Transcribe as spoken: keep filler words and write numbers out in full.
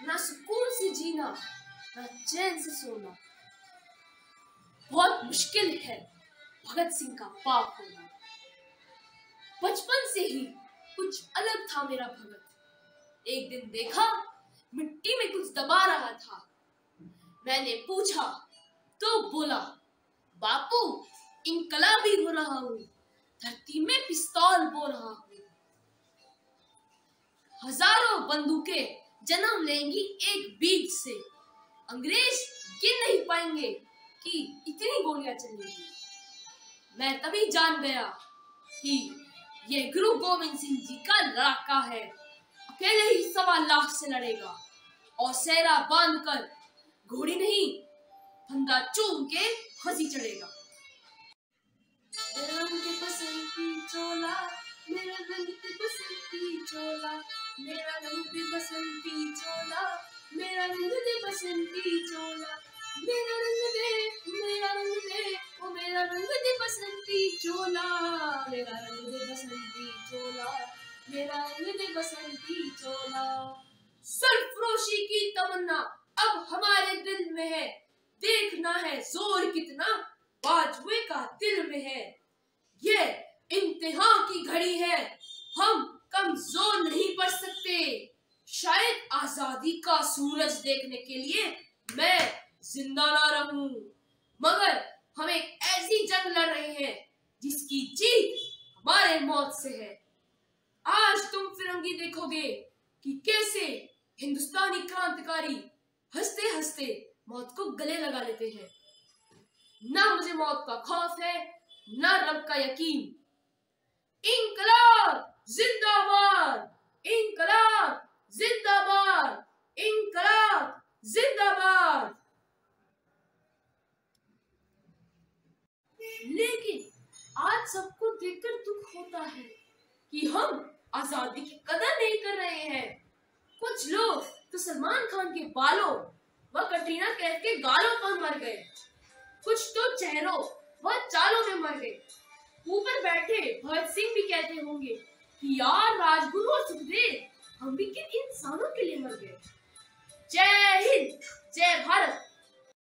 ना सुकून से जीना, ना चैन से सोना। बहुत मुश्किल है भगत सिंह का बाप होना। बचपन से ही कुछ अलग था मेरा भगत। एक दिन देखा मिट्टी में कुछ दबा रहा था। मैंने पूछा तो बोला, बापू इनकलाबी हो रहा हूँ, धरती में पिस्तौल बो रहा हूँ। हजारों बंदूकें जन्म लेंगी एक बीज से, अंग्रेज गिन नहीं पाएंगे कि इतनी गोलियां चलेंगी। मैं तभी जान गया कि ये गुरु गोविंद सिंह जी का लड़ाका है। अकेले ही सवा लाख से लड़ेगा और सेहरा बांधकर, घोड़ी नहीं फंदा चूम के हंसी चढ़ेगा। मेरा रंग बसंती चोला, मेरा रंग बसंती चोला, मेरा रंग बसंती चोला, मेरा रंग बसंती चोला, मेरा रंग दे, मेरा रंग दे, ओ मेरा रंग दे बसंती चोला, मेरा रंग दे बसंती चोला, मेरा रंग दे बसंती चोला। सरफरोशी की तमन्ना अब हमारे दिल में है, देखना है जोर कितना बाजुए का दिल में है। ये इम्तिहान की घड़ी है, हम कमजोर नहीं पड़ सकते। शायद आजादी का सूरज देखने के लिए मैं जिंदा ना रहूं, मगर हम एक ऐसी जंग लड़ रहे हैं जिसकी जीत हमारे मौत से है। आज तुम फिरंगी देखोगे कि कैसे हिंदुस्तानी क्रांतिकारी हंसते हंसते मौत को गले लगा लेते हैं। ना मुझे मौत का खौफ है, ना रब का यकीन। इंकलाब जिंदाबाद, इंकलाब जिंदाबाद, इंकलाब जिंदाबाद। लेकिन आज सबको देखकर दुख होता है कि हम आजादी की कदर नहीं कर रहे हैं। कुछ लोग तो सलमान खान के बालों व कटरीना कैफ के गालों पर मर गए, कुछ तो चेहरों व चालों में मर गए। ऊपर बैठे भगत सिंह भी कहते होंगे कि यार राजगुरु और सुखदेव हम भी किन इंसानों के लिए मर गए। जय हिंद, जय भारत।